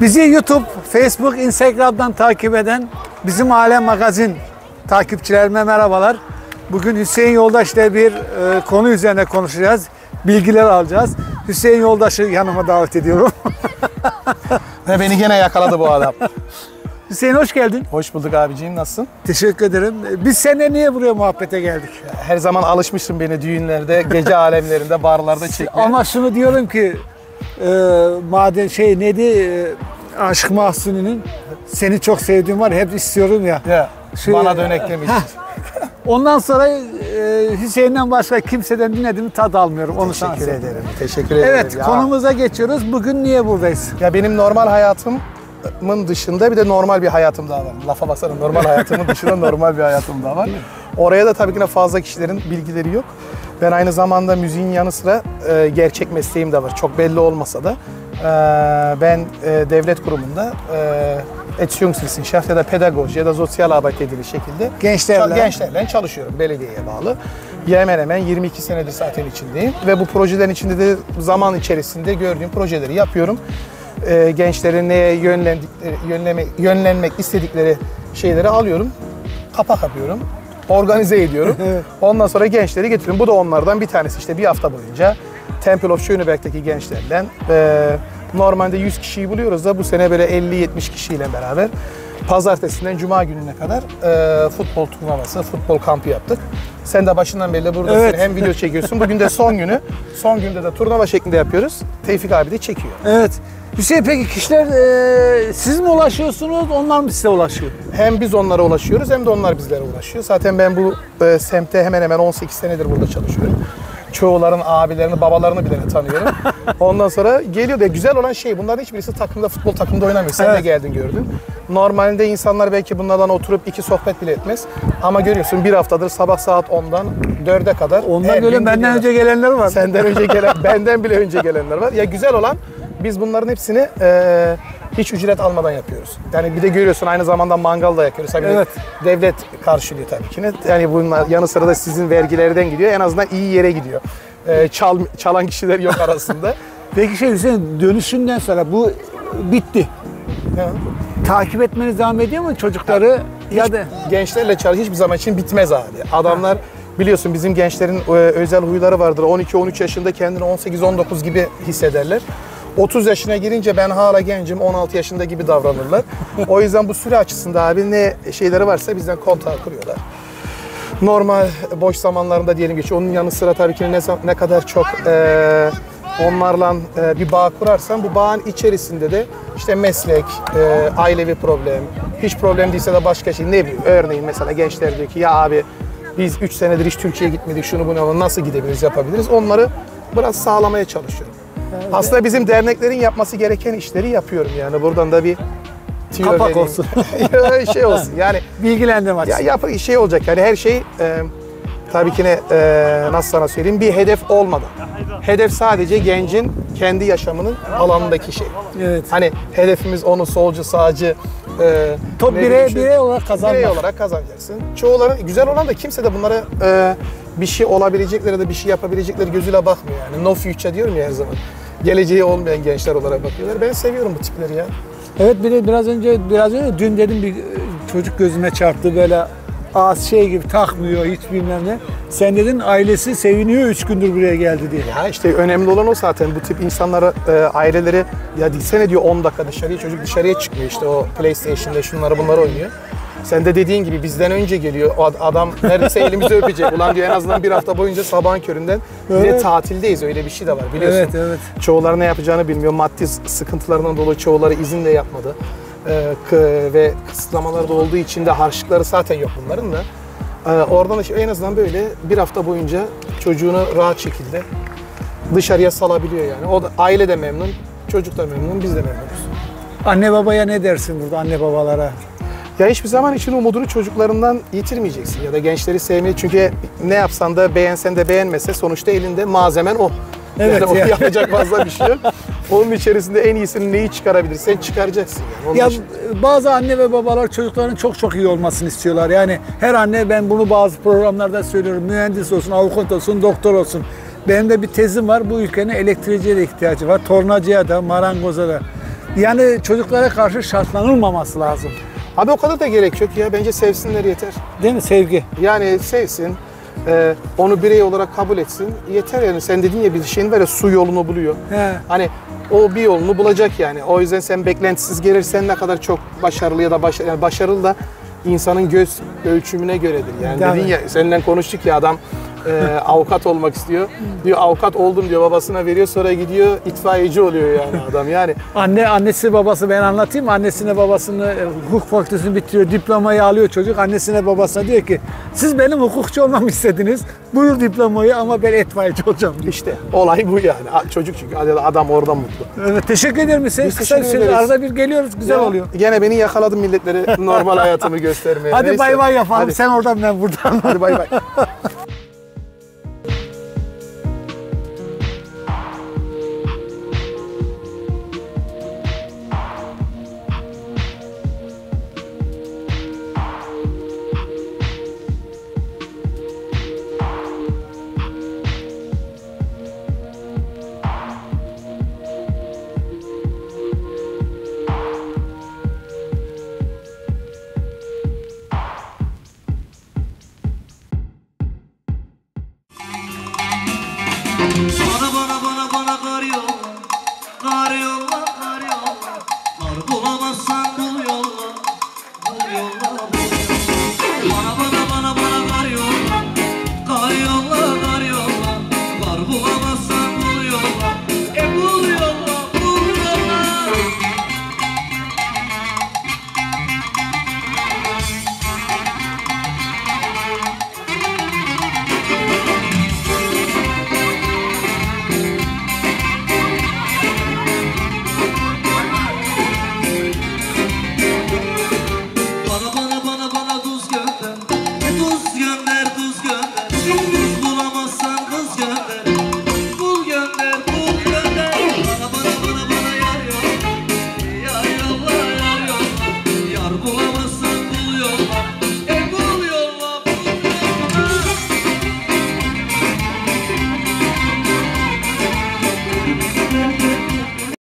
Bizi YouTube, Facebook, Instagram'dan takip eden Bizim Alem Magazin takipçilerime merhabalar. Bugün Hüseyin Yoldaş'la bir konu üzerine konuşacağız. Bilgiler alacağız. Hüseyin Yoldaş'ı yanıma davet ediyorum. Ve beni gene yakaladı bu adam. Hüseyin hoş geldin. Hoş bulduk abiciğim, nasılsın? Teşekkür ederim. Biz seninle niye buraya muhabbete geldik? Her zaman alışmışsın beni düğünlerde, gece alemlerinde, barlarda çekmeye. Ama şunu diyorum ki, Aşık Mahsuni'nin seni çok sevdiğim var, hep istiyorum ya. Ya, bana dönek demiş. Ondan sonra Hüseyin'den başka kimseden dinlediğimi tad almıyorum. Onu Teşekkür ederim. Teşekkür ederim. Evet, konumuza geçiyoruz. Bugün niye buradayız? Ya benim normal hayatımın dışında bir de normal bir hayatım daha var. Lafa baksana, normal hayatımın dışında normal bir hayatım daha var. Oraya da tabii ki fazla kişilerin bilgileri yok. Ben aynı zamanda müziğin yanı sıra gerçek mesleğim de var. Çok belli olmasa da. Ben devlet kurumunda Erziehungswissenschaft ya da pedagoji ya da sosyal arbeit dediği şekilde gençlerle çalışıyorum, belediyeye bağlı. Hemen hemen 22 senedir zaten içindeyim ve bu projelerin içinde de zaman içerisinde gördüğüm projeleri yapıyorum. Gençlerin neye yönlenmek istedikleri şeyleri alıyorum, kapak yapıyorum, organize ediyorum. Ondan sonra gençleri getiriyorum. Bu da onlardan bir tanesi. İşte bir hafta boyunca Temple of Schöneberg'deki gençlerden normalde 100 kişiyi buluyoruz da bu sene böyle 50-70 kişiyle beraber pazartesinden cuma gününe kadar futbol turnuvası, futbol kampı yaptık. Sen de başından beri buradasın, evet. Hem video çekiyorsun. Bugün de son günü. Son günde de turnuva şeklinde yapıyoruz. Tevfik abi de çekiyor. Evet. Hüseyin, peki kişiler siz mi ulaşıyorsunuz, onlar mı size ulaşıyor? Hem biz onlara ulaşıyoruz hem de onlar bizlere ulaşıyor. Zaten ben bu semtte hemen hemen 18 senedir burada çalışıyorum. Çoğuların abilerini, babalarını bile tanıyorum. Ondan sonra geliyor da güzel olan şey, bunların hiçbirisi futbol takımda oynamıyor. Sen de geldin gördün. Normalde insanlar belki bunlardan oturup iki sohbet bile etmez. Ama görüyorsun bir haftadır sabah saat 10'dan 4'e kadar. Ondan böyle benden önce gelenler var. Senden önce gelen, benden bile önce gelenler var. Ya güzel olan, biz bunların hepsini hiç ücret almadan yapıyoruz. Yani bir de görüyorsun aynı zamanda mangal da yakıyoruz. Tabii evet. Devlet karşılıyor tabii ki. Yani bunun yanı sıra da sizin vergilerden gidiyor. En azından iyi yere gidiyor. Çalan kişiler yok arasında. Peki Hüseyin, dönüşünden sonra bu bitti. Ya. Takip etmeniz devam ediyor mu çocukları? Ya da gençlerle hiçbir zaman için bitmez abi. Adamlar biliyorsun bizim gençlerin özel huyları vardır. 12-13 yaşında kendini 18-19 gibi hissederler. 30 yaşına girince ben hala gencim, 16 yaşında gibi davranırlar. O yüzden bu süre açısında abi ne şeyleri varsa bizden kontağı kuruyorlar. Normal boş zamanlarında diyelim geçiyor. Onun yanı sıra tabii ki ne kadar çok onlarla bir bağ kurarsan bu bağın içerisinde de işte meslek, ailevi problem, hiç problem değilse de başka şey, ne bileyim, örneğin mesela gençler diyor ki ya abi biz 3 senedir hiç Türkiye'ye gitmedik, şunu bunu nasıl gidebiliriz, yapabiliriz, onları biraz sağlamaya çalışıyorum. Evet. Aslında bizim derneklerin yapması gereken işleri yapıyorum yani. Buradan da bir kapak olsun. şey olsun yani. Bilgilendirme açısından. Ya şey olacak yani, her şey tabii ki nasıl sana söyleyeyim, bir hedef olmadan. Hedef sadece gencin kendi yaşamının alanındaki şey. Evet. Hani hedefimiz onu solcu, sağcı, top birey olarak kazanmak. Birey olarak kazanacaksın. Çoğuları, güzel olan da kimse de bunlara bir şey olabilecekleri de bir şey yapabilecekleri gözüyle bakmıyor yani. No future diyorum ya her zaman. Geleceği olmayan gençler olarak bakıyorlar. Ben seviyorum bu tipleri ya. Evet, bir de biraz önce dün dedim bir çocuk gözüme çarptı, böyle az şey gibi takmıyor hiç bilmem ne. Sen dedin ailesi seviniyor 3 gündür buraya geldi diye. Ya işte önemli olan o zaten, bu tip insanlara aileleri ya dilsene diyor 10 dakika dışarıya, çocuk dışarıya çıkmıyor işte o PlayStation'da şunları bunları oynuyor. Sen de dediğin gibi bizden önce geliyor. O adam neredeyse elimizi öpecek. Ulan diyor en azından bir hafta boyunca sabahın köründen bir de tatildeyiz. Öyle bir şey de var biliyorsun. Evet, evet. Çoğuları ne yapacağını bilmiyor. Maddi sıkıntılarından dolayı çoğuları izin de yapmadı. Ve kısıtlamalar da olduğu için de harçlıkları zaten yok bunların da. Oradan en azından böyle bir hafta boyunca çocuğunu rahat şekilde dışarıya salabiliyor yani. O da, aile de memnun, çocuk da memnun, biz de memnunuz. Anne babaya ne dersin burada, anne babalara? Ya hiçbir zaman için umudunu çocuklarından yitirmeyeceksin ya da gençleri sevmeyi, çünkü ne yapsan da beğensen de beğenmese sonuçta elinde malzemen o. Evet, yani o yapacak fazla bir şey yok. Onun içerisinde en iyisini neyi çıkarabilirsen çıkaracaksın yani. Ya bazı anne ve babalar çocukların çok iyi olmasını istiyorlar. Yani her anne, ben bunu bazı programlarda söylüyorum, mühendis olsun, avukat olsun, doktor olsun. Benim de bir tezim var. Bu ülkenin elektriciye de ihtiyacı var. Tornacıya da, marangoza da. Yani çocuklara karşı şartlanılmaması lazım. Abi o kadar da gerek yok ya. Bence sevsinler yeter. Değil mi? Sevgi. Yani sevsin, onu birey olarak kabul etsin. Yeter yani. Sen dedin ya bir şeyin var ya, su yolunu buluyor. He. Hani o bir yolunu bulacak yani. O yüzden sen beklentisiz gelirsen ne kadar çok başarılı ya da yani başarılı da insanın göz ölçümüne göredir. Yani Değil dedin mi? ya, seninle konuştuk ya, adam avukat olmak istiyor. Diyor avukat oldum diyor, babasına veriyor, sonra gidiyor itfaiyeci oluyor yani adam yani. Annesi babası, ben anlatayım mı? Annesine babasını hukuk fakültesini bitiriyor, diplomayı alıyor çocuk. Annesine babasına diyor ki siz benim hukukçu olmamı istediniz. Buyur diplomayı ama ben itfaiyeci olacağım diyor. İşte olay bu yani. Çocuk çünkü adam orada mutlu. Evet, teşekkür ederim Hüseyin. Biz Kısa teşekkür bir ederiz. arada bir geliyoruz, güzel Ya, oluyor. Gene beni yakaladın milletleri normal hayatımı göstermeye. Hadi Neyse. bay bay yapalım. Hadi. Sen oradan, ben buradan. Hadi bay bay.